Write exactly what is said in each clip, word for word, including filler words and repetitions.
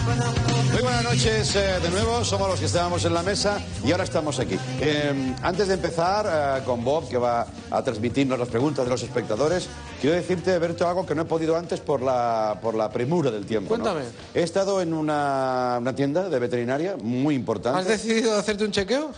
Muy buenas noches eh, de nuevo, somos los que estábamos en la mesa y ahora estamos aquí. Eh, antes de empezar eh, con Bob, que va a transmitirnos las preguntas de los espectadores, quiero decirte, Berto, algo que no he podido antes por la, por la premura del tiempo. Cuéntame. ¿No? He estado en una, una tienda de veterinaria muy importante. ¿Has decidido hacerte un chequeo?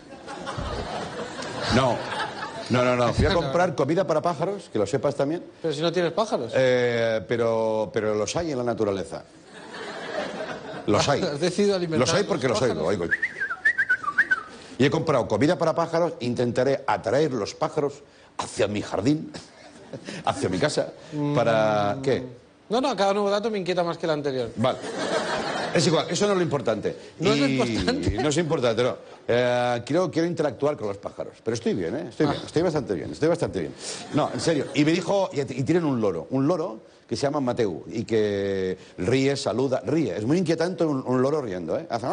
No, no, no, no. Fui a comprar comida para pájaros, que lo sepas también. Pero si no tienes pájaros. Eh, pero, pero los hay en la naturaleza. Los hay. ¿Has decidido alimentar Los hay porque los, los oigo, oigo. Y he comprado comida para pájaros, intentaré atraer los pájaros hacia mi jardín, hacia mi casa, para... Mm. ¿Qué? No, no, cada nuevo dato me inquieta más que el anterior. Vale. Es igual, eso no es lo importante. ¿No y... es lo importante? No es importante, no. Eh, quiero, quiero interactuar con los pájaros. Pero estoy bien, ¿eh? Estoy bien, ah. estoy bastante bien, estoy bastante bien. No, en serio. Y me dijo, y, y tienen un loro, un loro que se llama Mateu y que ríe, saluda, ríe. Es muy inquietante un, un loro riendo, ¿eh? Hace...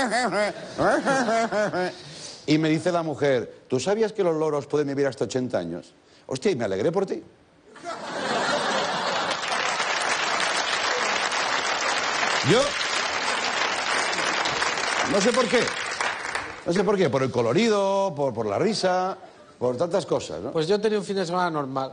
Y me dice la mujer, ¿tú sabías que los loros pueden vivir hasta ochenta años? Hostia, y me alegré por ti. Yo... No sé por qué. No sé por qué. Por el colorido, por, por la risa, por tantas cosas, ¿no? Pues yo tenía un fin de semana normal.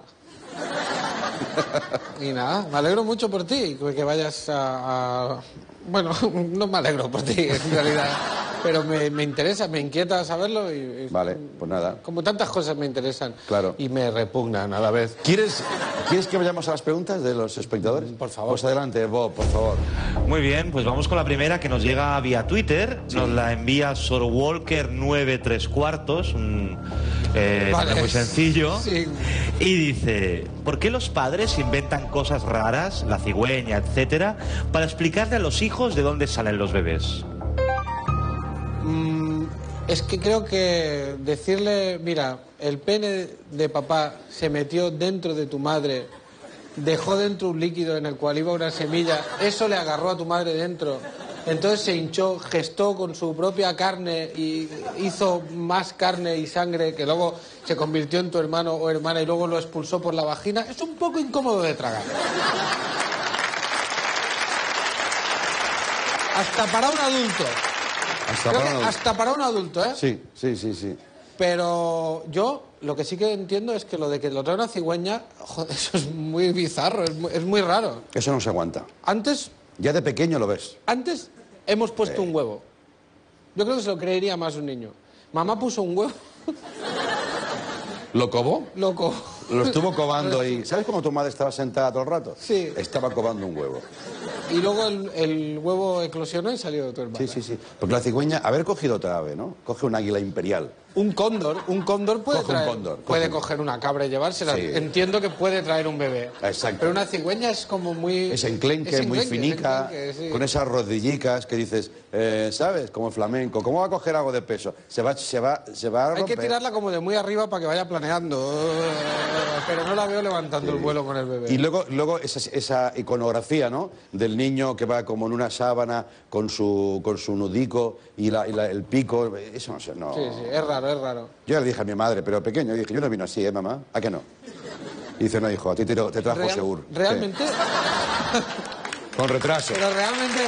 Y nada, me alegro mucho por ti, que vayas a... a... Bueno, no me alegro por ti, en realidad. Pero me, me interesa, me inquieta saberlo y, y... Vale, pues nada. Como tantas cosas me interesan. Claro. Y me repugnan a la vez. ¿Quieres, ¿Quieres que vayamos a las preguntas de los espectadores? Por favor. Pues adelante, Bob, por favor. Muy bien, pues vamos con la primera que nos llega vía Twitter. Sí. Nos la envía Sorwalker nueve tres cuartos, un eh, vale. muy sencillo. Sí. Y dice, ¿por qué los padres inventan cosas raras, la cigüeña, etcétera, para explicarle a los hijos de dónde salen los bebés? Mm, es que creo que decirle, mira, el pene de papá se metió dentro de tu madre, dejó dentro un líquido en el cual iba una semilla, eso le agarró a tu madre dentro, entonces se hinchó, gestó con su propia carne y hizo más carne y sangre que luego se convirtió en tu hermano o hermana y luego lo expulsó por la vagina, es un poco incómodo de tragar. Hasta para un adulto. Hasta Creo para, que un hasta para un adulto, ¿eh? Sí, sí, sí, sí. Pero yo lo que sí que entiendo es que lo de que lo trae una cigüeña, joder, eso es muy bizarro, es muy, es muy raro. Eso no se aguanta. Antes... Ya de pequeño lo ves. Antes hemos puesto eh. un huevo. Yo creo que se lo creería más un niño. Mamá puso un huevo. ¿Lo cobó? Lo cobó. Lo estuvo cobando y... ¿Sabes cómo tu madre estaba sentada todo el rato? Sí. Estaba cobando un huevo. Y luego el, el huevo eclosionó y salió de tu hermana. Sí, sí, sí. Porque la cigüeña, haber cogido otra ave, ¿no? Coge un águila imperial. Un cóndor, un cóndor puede coge traer, un cóndor, puede coge coger una cabra y llevársela. Sí. Entiendo que puede traer un bebé. Exacto. Pero una cigüeña es como muy... Es enclenque, es muy enclenque, finica, es enclenque, sí. Con esas rodillicas que dices, eh, ¿sabes? Como el flamenco. ¿Cómo va a coger algo de peso? Se va, se va, se va a romper. Hay que tirarla como de muy arriba para que vaya planeando. Pero no la veo levantando sí. el vuelo con el bebé. Y luego, luego esa, esa iconografía, ¿no? Del niño que va como en una sábana con su, con su nudico y, la, y la, el pico. Eso no sé, no. Sí, sí, es raro, es raro. Yo le dije a mi madre, pero pequeño, dije, yo no vino así, ¿eh, mamá? ¿A qué no? Y dice, no, hijo, a ti te, te trajo Real, seguro. ¿Realmente? ¿Qué? Con retraso. Pero realmente...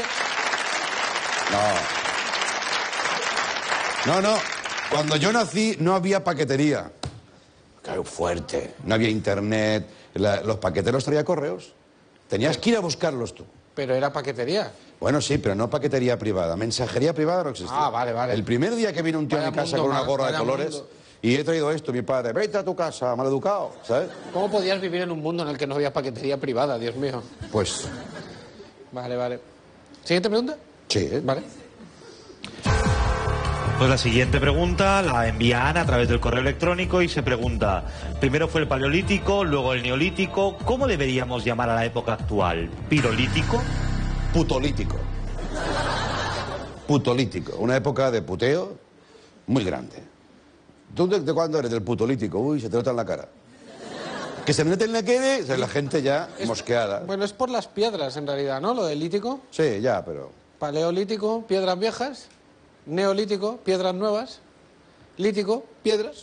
No. No, no. Cuando yo nací no había paquetería. Claro, fuerte. No había internet. La, los paqueteros traían correos. Tenías que ir a buscarlos tú. Pero era paquetería. Bueno, sí, pero no paquetería privada. Mensajería privada no existía. Ah, vale, vale. El primer día que vino un tío vaya a mi casa mundo, con una gorra vaya de colores mundo. Y he traído esto, mi padre, vete a tu casa, maleducado, ¿sabes? ¿Cómo podías vivir en un mundo en el que no había paquetería privada, Dios mío? Pues... Vale, vale. ¿Siguiente pregunta? Sí, ¿eh? Vale. Pues la siguiente pregunta la envía Ana a través del correo electrónico y se pregunta, primero fue el paleolítico, luego el neolítico, ¿cómo deberíamos llamar a la época actual? ¿Pirolítico? Putolítico. Putolítico, una época de puteo muy grande. ¿Tú de, de cuándo eres del putolítico? Uy, se te nota en la cara. Que se mete en la cara, o sea, la gente ya es, mosqueada. Bueno, es por las piedras en realidad, ¿no? Lo del lítico. Sí, ya, pero... Paleolítico, piedras viejas. Neolítico, piedras nuevas. Lítico, piedras.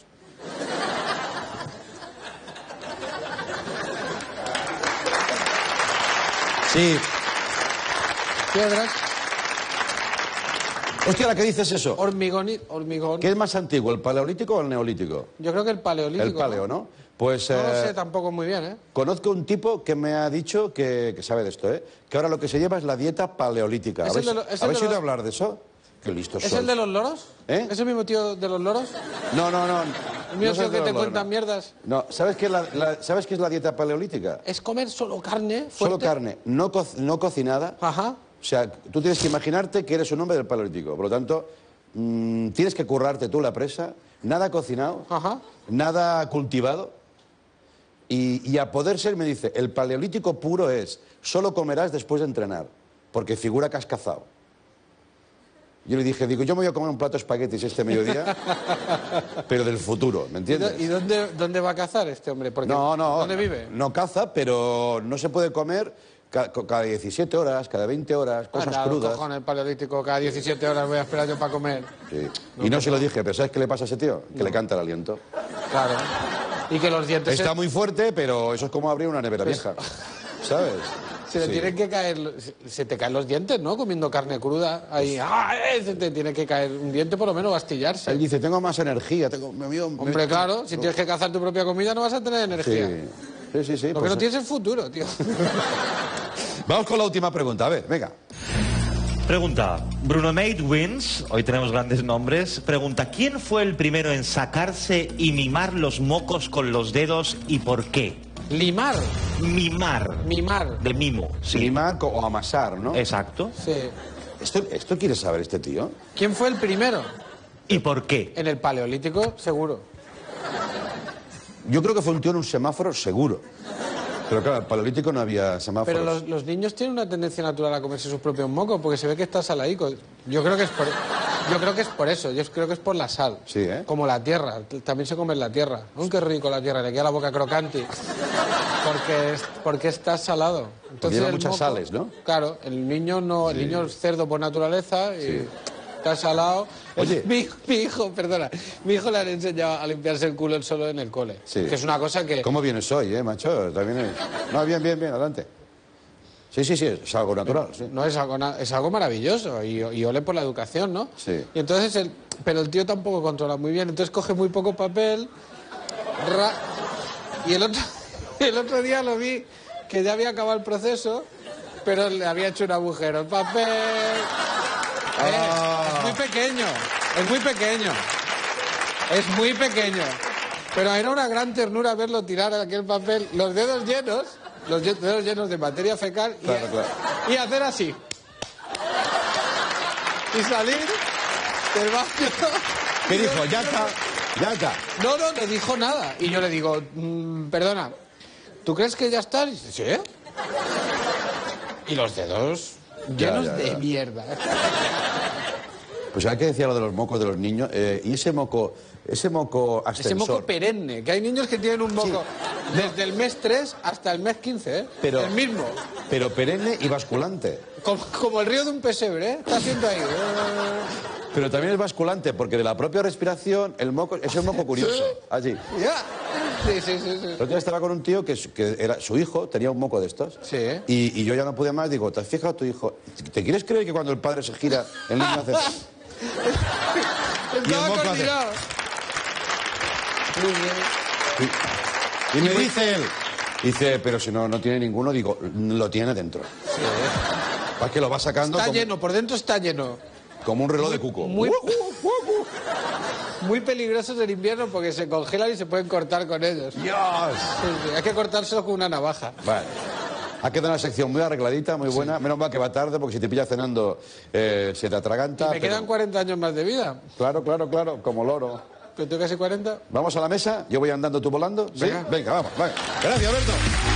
Sí. Piedras. Hostia, ¿la que dices eso? Hormigón, y- hormigón. ¿Qué es más antiguo, el paleolítico o el neolítico? Yo creo que el paleolítico. El paleo, ¿no? Pues No, no lo eh, sé tampoco muy bien, ¿eh? conozco un tipo que me ha dicho que, que sabe de esto, ¿eh? Que ahora lo que se lleva es la dieta paleolítica. ¿Es el ¿Habéis, de lo- es el ¿habéis de oído los- hablar de eso? Qué listos ¿Es sois. el de los loros? ¿Eh? ¿Es el mismo tío de los loros? No, no, no. ¿El mío no es soy el de que te los loros, cuentan no. mierdas? No, ¿sabes qué, es la, la- ¿sabes qué es la dieta paleolítica? Es comer solo carne fuerte. Solo carne, no, co- no cocinada. Ajá. O sea, tú tienes que imaginarte que eres un hombre del paleolítico. Por lo tanto, mmm, tienes que currarte tú la presa, nada cocinado, Ajá. nada cultivado. Y, y a poder ser, me dice, el paleolítico puro es, solo comerás después de entrenar, porque figura que has cazado. Yo le dije, digo, yo me voy a comer un plato de espaguetis este mediodía, pero del futuro, ¿me ¿Y, entiendes? do- y dónde, dónde va a cazar este hombre? Porque, No, no. ¿Dónde vive? No caza, pero no se puede comer ca- cada diecisiete horas, cada veinte horas, cosas Anda, los crudas. cojones, el paleolítico, cada diecisiete horas voy a esperar yo para comer. Sí. Y no se lo dije, pero ¿sabes qué le pasa a ese tío? Que le canta el aliento. Claro. Y que los dientes Está se, muy fuerte, pero eso es como abrir una nevera Pues- vieja. ¿Sabes? se le Sí. tienen que caer... Se, se te caen los dientes, ¿no? Comiendo carne cruda. Ahí, ¡ah! eh! Se te tiene que caer un diente, por lo menos, va a astillarse. Él dice, tengo más energía, tengo... me- me- Hombre, claro, si tienes que cazar tu propia comida no vas a tener Sí, energía. sí, sí. sí Lo pues, que no tienes es futuro, tío. Vamos con la última pregunta, a ver, venga. Pregunta, Bruno Mate Wins, hoy tenemos grandes nombres, pregunta, ¿quién fue el primero en sacarse y mimar los mocos con los dedos y por qué? Limar, Mimar. mimar. De mimo, sí. Limar co- o amasar, ¿no? Exacto. Sí. ¿Esto, ¿Esto quiere saber este tío? ¿Quién fue el primero? ¿Y por qué? En el paleolítico, seguro. Yo creo que fue un tío en un semáforo seguro. Pero claro, en el paleolítico no había semáforos. Pero los, los niños tienen una tendencia natural a comerse sus propios mocos porque se ve que está saladico. Yo creo que es por, yo creo que es por eso, yo creo que es por la sal. Sí, ¿eh? Como la tierra, t- también se come en la tierra. ¡Oh, qué rico la tierra! Le queda la boca crocante. Porque, es- porque está salado. Entonces lleva el muchas moco- sales, ¿no? Claro, el niño no, el niño es cerdo por naturaleza y Sí. está salado. Oye. Mi, hijo- mi hijo, perdona, mi hijo le han enseñado a limpiarse el culo él solo en el cole. Sí. Que es una cosa que... ¿Cómo vienes hoy, eh, macho? También es... No, bien, bien, bien, adelante. Sí, sí, sí, es algo natural, sí. No, es algo, na- es algo maravilloso y, y ole por la educación, ¿no? Sí. Y entonces, el, pero el tío tampoco controla muy bien, entonces coge muy poco papel ra- y el otro, el otro día lo vi que ya había acabado el proceso, pero le había hecho un agujero. El papel... Eh, es muy pequeño, es muy pequeño, es muy pequeño. Pero era una gran ternura verlo tirar aquel papel, los dedos llenos, los ye- dedos llenos de materia fecal y, Claro, claro. y hacer así. Y salir del baño. ¿Qué dijo? Ya está, ya está. No, no, no dijo nada. Y yo le digo, "Mm, perdona, ¿tú crees que ya está? Y dice, sí. Y los dedos Ya, llenos ya, de ya. mierda. Pues ya que decía lo de los mocos de los niños, eh, y ese moco, ese moco Ese ascensor... moco perenne, que hay niños que tienen un moco desde el mes tres hasta el mes quince, ¿eh? Pero- El mismo. Pero perenne y basculante. Como, como el río de un pesebre, ¿eh? Está haciendo ahí. Pero también es basculante, porque de la propia respiración, el moco es un moco curioso. Allí. Ya. Sí, sí, sí, sí. El otro día estaba con un tío que, su- que era su hijo, tenía un moco de estos. Sí. Y, y yo ya no pude más, digo, ¿te has fijado tu hijo? ¿Te quieres creer que cuando el padre se gira, el niño hace... Estaba moco hace- coordinado. Muy bien. Y me dice él, dice, pero si no, no tiene ninguno, digo, lo tiene dentro. Es que lo va sacando Está como, lleno, por dentro está lleno. como un reloj de cuco. Muy, muy peligrosos en invierno porque se congelan y se pueden cortar con ellos. Sí, ¡Dios! sí, hay que cortárselos con una navaja. Vale. Ha quedado una sección muy arregladita, muy buena. Menos mal que va tarde, porque si te pilla cenando eh, se te atraganta. Me pero- quedan cuarenta años más de vida. Claro, claro, claro, como loro. ¿Pero tú casi cuarenta? Vamos a la mesa, yo voy andando, tú volando. ¿Sí? Venga. Venga, vamos, venga. Gracias, Alberto.